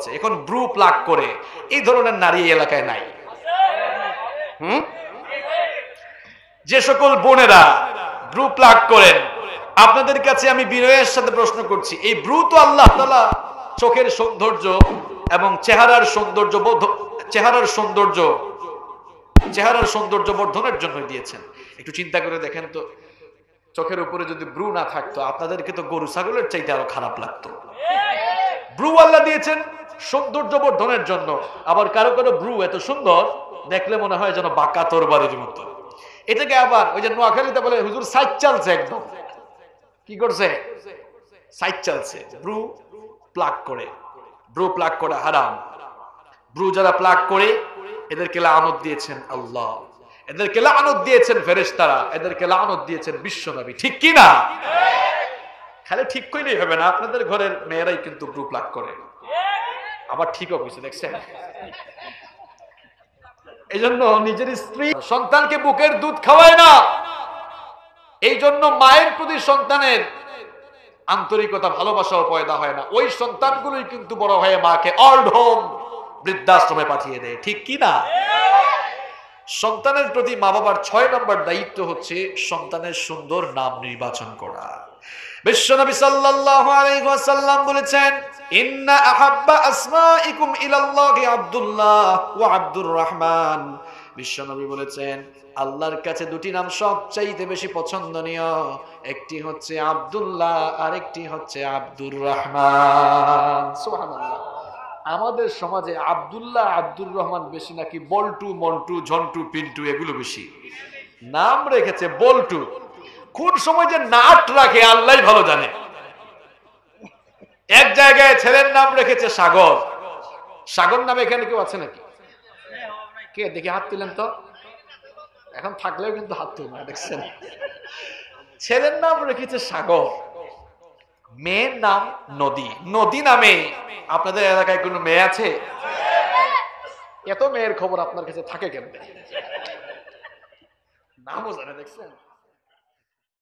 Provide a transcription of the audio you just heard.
হচ্ছে, এখন Bru pluck করে, এই ধরনের নারী এই এলাকায় নাই। যে সকল বোনেরা ব্রু প্লাক করেন, আপনাদের কাছে আমি বিনয়ের সাথে প্রশ্ন করছি, এই ব্রু তো আল্লাহ তাআলা চোখের সৌন্দর্য এবং চেহারার সৌন্দর্য বর্ধনের জন্য দিয়েছেন। একটু চিন্তা করে দেখেন তো, চোখের উপরে যদি ব্রু না থাকতো, আপনাদেরকে তো গরু ছাগলের চাইতে আরো খারাপ লাগতো। ব্রু আল্লাহ দিয়েছেন সৌন্দর্য বর্ধনের জন্য, আবার কারো কারো ব্রু এত সুন্দর দেখলে মনে হয় যেন বাঁকা তরবারির মতো। এটাকে আবার ওই যে নোয়াখালীতে বলে হুজুর সাইজ চালছে, একদম কি করছে, সাইজ চালছে। ব্রু প্লাক করে, ব্রু প্লাক করা হারাম। ব্রু যারা প্লাক করে এদেরকে লানত দিয়েছেন আল্লাহ, এদেরকে লানত দিয়েছেন ফেরেশতারা, এদেরকে লানত দিয়েছেন বিশ্বনবী। ঠিক কি না? খালি ঠিক কইলেই হবে না, আপনাদের ঘরের মেয়েরাই কিন্তু ব্রু প্লাক করে, আবার ঠিকও কইছে, দেখছেন? এই জন্য নিজের স্ত্রী সন্তানকে বুকের দুধ খাওয়ায় না, এই জন্য মায়ের প্রতি সন্তানের আন্তরিকতা ভালোবাসাও পয়দা হয় না। ওই সন্তানগুলোই কিন্তু বড় হয়ে মাকে অল্ড হোম, বৃদ্ধাশ্রমে পাঠিয়ে দেয়। ঠিক কি না? সন্তানের প্রতি মা বাবার 6 নম্বর দায়িত্ব হচ্ছে সন্তানের সুন্দর নাম নির্বাচন করা। বিশ্বনবী সাল্লাল্লাহু আলাইহি ওয়াসাল্লাম বলেছেন, ইন্না আহাব্বা আসমাইকুম ইলাল্লাহি আব্দুল্লাহ ওয়া আব্দুর রহমান। বিশ্বনবী বলেছেন, আল্লাহর কাছে দুটি নাম সবচাইতে বেশি পছন্দনীয়, একটি হচ্ছে আব্দুল্লাহ, আরেকটি হচ্ছে আব্দুর রহমান। সুবহানাল্লাহ। আমাদের সমাজে আব্দুল্লাহ আব্দুর রহমান বেশি নাকি বল্টু, মন্টু, ঝন্টু, পিন্টু এগুলো বেশি? নাম রেখেছে বল্টু, কোন সময় যে নাট রাখে আল্লাহই ভালো জানে। এক জায়গায় ছেলের নাম রেখেছে সাগর। সাগর নামে এখানে কেউ আছে নাকি? কে দেখি হাত তুলেন তো, এখন থাকলেও কিন্তু হাত তুলবে, দেখছেন? ছেলের নাম রেখেছে সাগর, মেয়ের নাম নদী। নদী নামে আপনাদের এলাকায় কোনো মেয়ে আছে? এত মেয়ের খবর আপনার কাছে থাকে কেন? নামও জানে, দেখছেন?